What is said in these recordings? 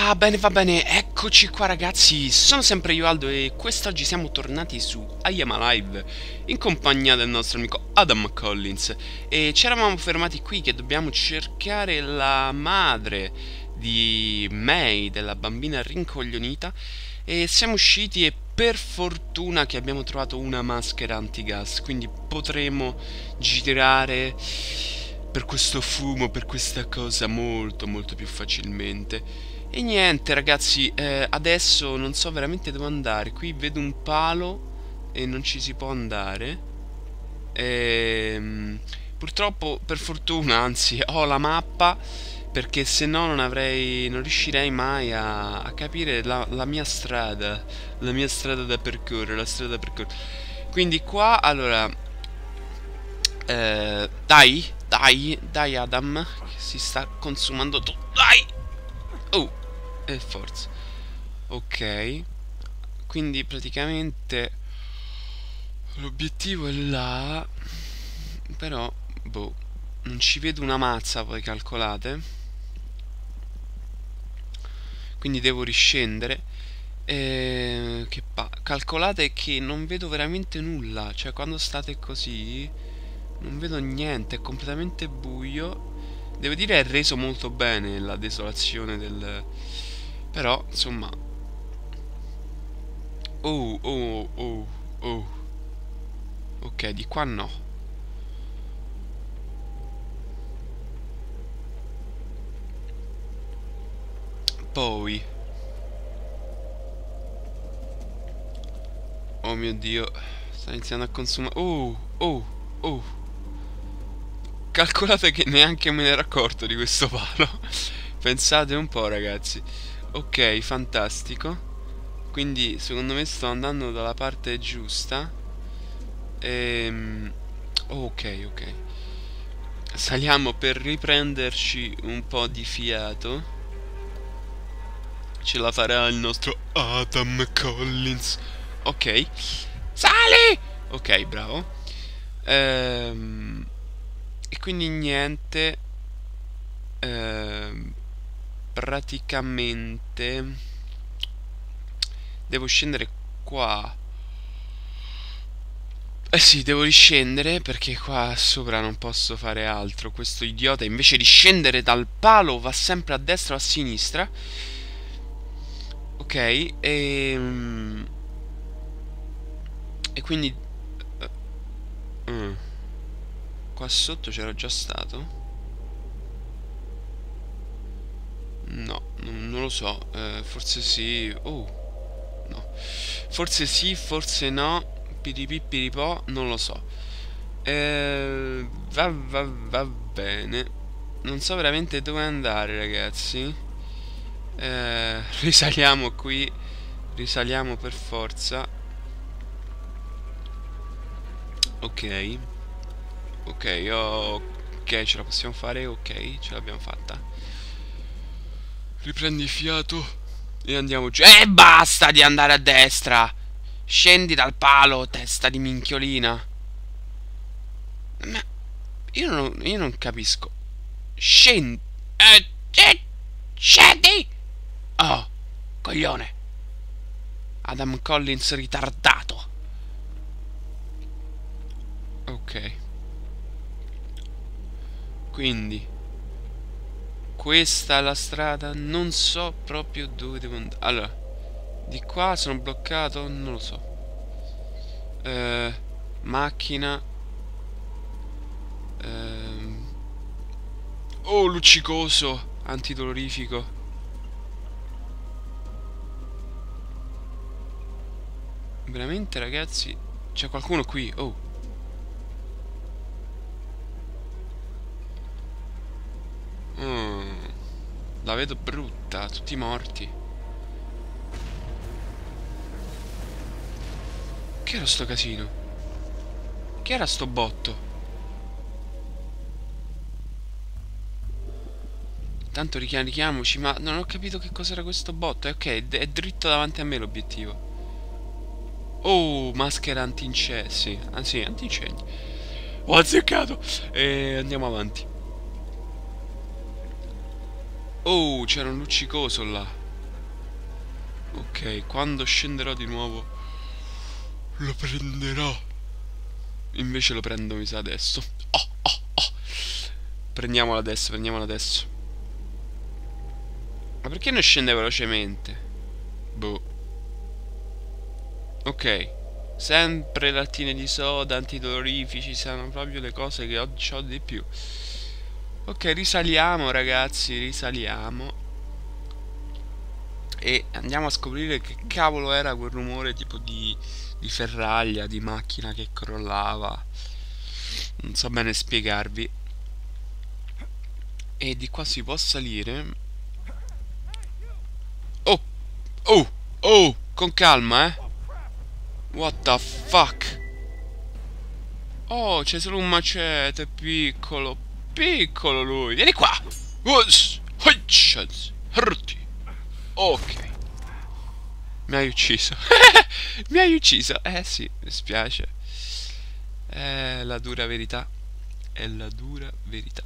Va bene, eccoci qua ragazzi, sono sempre io Aldo e quest'oggi siamo tornati su I Am Alive in compagnia del nostro amico Adam Collins e ci eravamo fermati qui che dobbiamo cercare la madre di May, della bambina rincoglionita, e siamo usciti e per fortuna che abbiamo trovato una maschera antigas, quindi potremo girare per questo fumo, per questa cosa molto più facilmente. E niente ragazzi, adesso non so veramente dove andare. Qui vedo un palo e non ci si può andare. Purtroppo, per fortuna, anzi, ho la mappa, perché se no non riuscirei mai a capire la mia strada. La mia strada da percorrere, la strada da percorrere. Quindi qua, allora, dai Adam, che si sta consumando tutto. Dai! Oh! E forza. Ok. Quindi praticamente l'obiettivo è là. Però, boh, non ci vedo una mazza, voi calcolate. Quindi devo riscendere. Calcolate che non vedo veramente nulla. Cioè, quando state così non vedo niente, è completamente buio. Devo dire è reso molto bene la desolazione del... Però, insomma... Oh. Ok, di qua no. Poi... Oh mio Dio, sta iniziando a consumare... Oh. Calcolate che neanche me ne ero accorto di questo palo. Pensate un po', ragazzi. Ok, fantastico. Quindi secondo me sto andando dalla parte giusta. Ok. Saliamo per riprenderci un po' di fiato. Ce la farà il nostro Adam Collins. Ok. Sali! Ok, bravo. E quindi niente. Praticamente devo scendere qua. Eh sì, devo riscendere perché qua sopra non posso fare altro. Questo idiota invece di scendere dal palo va sempre a destra o a sinistra. Ok, e quindi qua sotto c'ero già stato? No, non lo so, forse sì. Oh, no. Forse sì, forse no. Piripipiripò, non lo so. Va bene. Non so veramente dove andare, ragazzi. Risaliamo qui. Risaliamo per forza. Ok. Ok, ce la possiamo fare. Ok, ce l'abbiamo fatta. Riprendi fiato e andiamo giù. E basta di andare a destra. Scendi dal palo, testa di minchiolina. Ma io non capisco. Scendi. Scendi. Oh, coglione. Adam Collins ritardato. Ok. Quindi questa è la strada. Non so proprio dove devo andare. Allora, di qua sono bloccato. Non lo so. Macchina. Oh, luccicoso. Antidolorifico. Veramente, ragazzi, c'è qualcuno qui. Oh. La vedo brutta. Tutti morti. Che era sto casino? Che era sto botto? Tanto richiamiamoci, ma non ho capito che cos'era questo botto. Ok, è dritto davanti a me l'obiettivo. Oh, maschera anti-incessi. Anzi, anti-incendi. Ho azzeccato. E andiamo avanti. Oh, c'era un luccicoso là. Ok, quando scenderò di nuovo lo prenderò. Invece lo prendo, mi sa, adesso. Oh, oh, oh. Prendiamolo adesso, prendiamolo adesso. Ma perché non scende velocemente? Boh. Ok. Sempre lattine di soda, antidolorifici, sono proprio le cose che oggi ho di più. Ok, risaliamo ragazzi, risaliamo. E andiamo a scoprire che cavolo era quel rumore tipo di ferraglia, di macchina che crollava. Non so bene spiegarvi. E di qua si può salire. Oh, oh, oh, con calma, eh. What the fuck? Oh, c'è solo un macete piccolo. Piccolo lui. Vieni qua. Ok. Mi hai ucciso. Mi hai ucciso. Eh sì, mi spiace. È la dura verità. È la dura verità.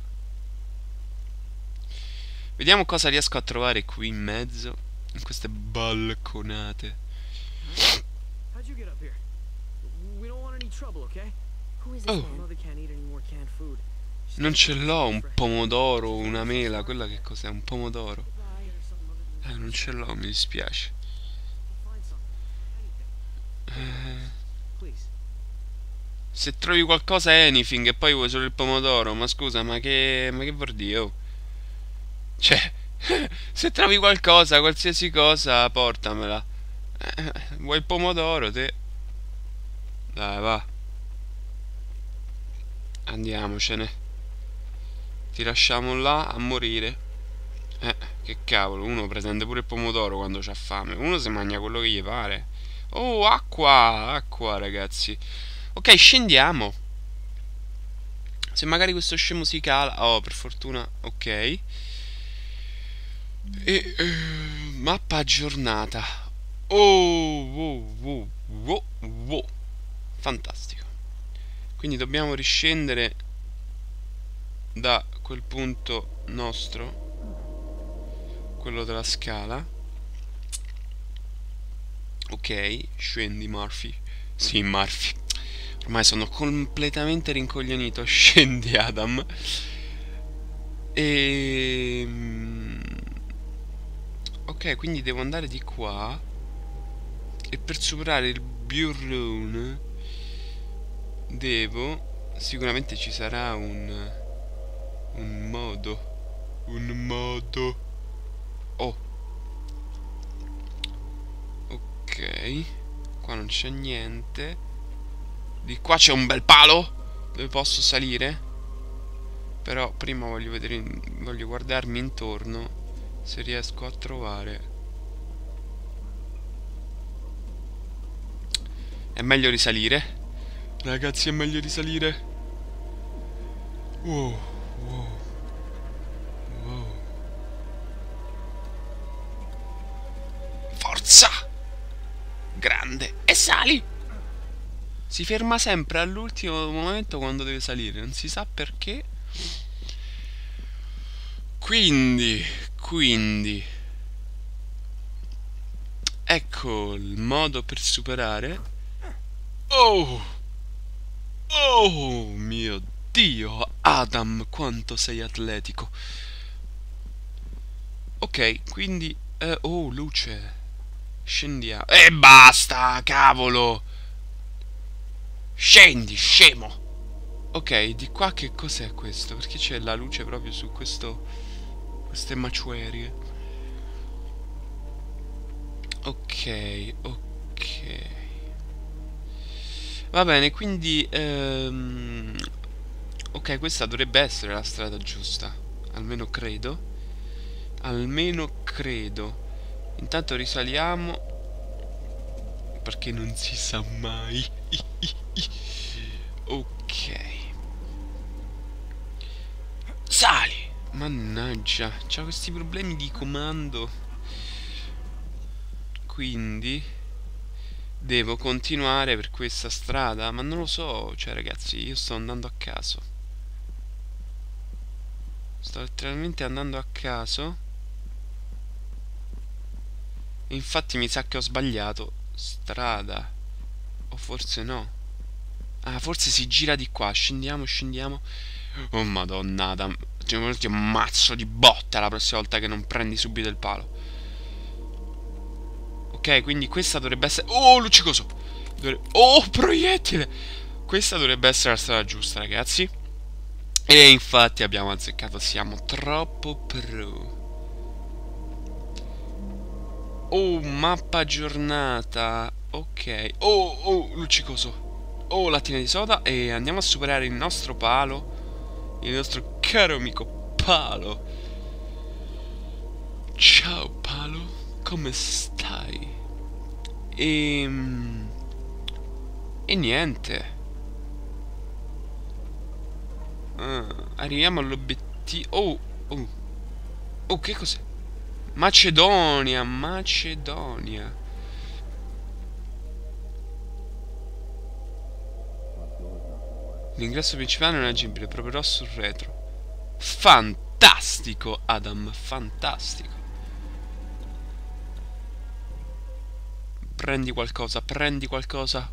Vediamo cosa riesco a trovare qui in mezzo. In queste balconate. How'd you get up here? We don't want any trouble, okay? Who is this Oh, man? Mother can't eat any more canned food. non ce l'ho un pomodoro, una mela. Quella che cos'è? Un pomodoro. Non ce l'ho, mi dispiace. Find something. Anything. Please. Se trovi qualcosa anything e poi vuoi solo il pomodoro, ma scusa, ma che vuol dire? Oh? Cioè, se trovi qualcosa, qualsiasi cosa, portamela. Vuoi il pomodoro, te? Dai, va. Andiamocene. Ti lasciamo là a morire. Che cavolo, uno pretende pure il pomodoro quando c'ha fame. Uno si mangia quello che gli pare. Oh, acqua, acqua, ragazzi. Ok, scendiamo. Se magari questo scemo si cala. Oh, per fortuna, ok. Mappa aggiornata. Oh, wow, wow, wow, wow. Fantastico. Quindi dobbiamo riscendere da quel punto nostro, quello della scala. Ok, scendi Murphy. Sì, Murphy. Ormai sono completamente rincoglionito. Scendi Adam. E... Ok, quindi devo andare di qua. E per superare il Burroon devo... Sicuramente ci sarà un modo. Un modo. Oh. Ok. Qua non c'è niente. Di qua c'è un bel palo dove posso salire. Però prima voglio vedere, voglio guardarmi intorno se riesco a trovare. È meglio risalire. Ragazzi, è meglio risalire. Wow, wow, wow. Forza! Grande. E sali! Si ferma sempre all'ultimo momento quando deve salire. Non si sa perché. Quindi, ecco il modo per superare. Oh! Oh mio Dio, Adam, quanto sei atletico. Ok, quindi... oh, luce. Scendiamo. E basta, cavolo! Scendi, scemo! Ok, di qua che cos'è questo? Perché c'è la luce proprio su queste macerie. Ok, ok. Va bene, quindi... ok, questa dovrebbe essere la strada giusta. Almeno credo. Almeno credo. Intanto risaliamo. Perché non si sa mai. Ok. Sali! Mannaggia, c'ha questi problemi di comando. Quindi devo continuare per questa strada. Ma non lo so, cioè ragazzi, io sto andando a caso. Sto letteralmente andando a caso. Infatti mi sa che ho sbagliato strada. O forse no. Ah, forse si gira di qua. Scendiamo, scendiamo. Oh madonna, Adam. Ti ammazzo di botta la prossima volta che non prendi subito il palo. Ok, quindi questa dovrebbe essere... Oh, luccicoso! Oh, proiettile! Questa dovrebbe essere la strada giusta, ragazzi. E infatti abbiamo azzeccato. Siamo troppo pro. Oh, mappa aggiornata. Ok. Oh, oh, luccicoso. Oh, lattina di soda. E andiamo a superare il nostro palo. Il nostro caro amico Palo. Ciao, Palo. Come stai? E... E niente. Arriviamo all'obiettivo. Oh, oh. Oh, che cos'è? Macedonia, Macedonia. L'ingresso principale non è agibile, proverò sul retro. Fantastico, Adam, fantastico. Prendi qualcosa, prendi qualcosa.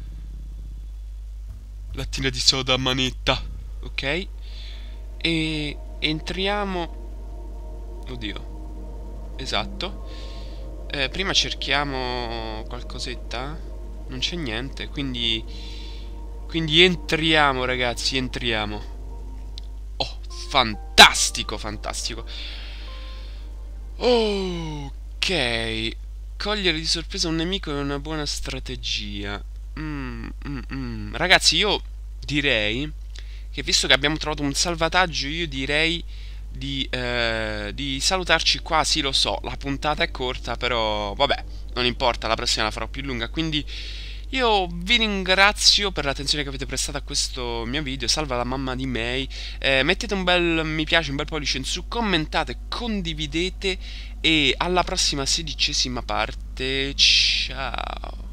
Lattina di soda a manetta. Ok. E entriamo. Oddio. Esatto. Prima cerchiamo qualcosetta. Non c'è niente, quindi entriamo, ragazzi, entriamo. Oh, fantastico, fantastico. Ok. Cogliere di sorpresa un nemico è una buona strategia. Ragazzi, io direi che visto che abbiamo trovato un salvataggio, io direi di salutarci qua. Sì, lo so, la puntata è corta, però vabbè, non importa, la prossima la farò più lunga. Quindi io vi ringrazio per l'attenzione che avete prestato a questo mio video. Salva la mamma di May. Mettete un bel mi piace, un bel pollice in su, commentate, condividete e alla prossima 16ª parte. Ciao.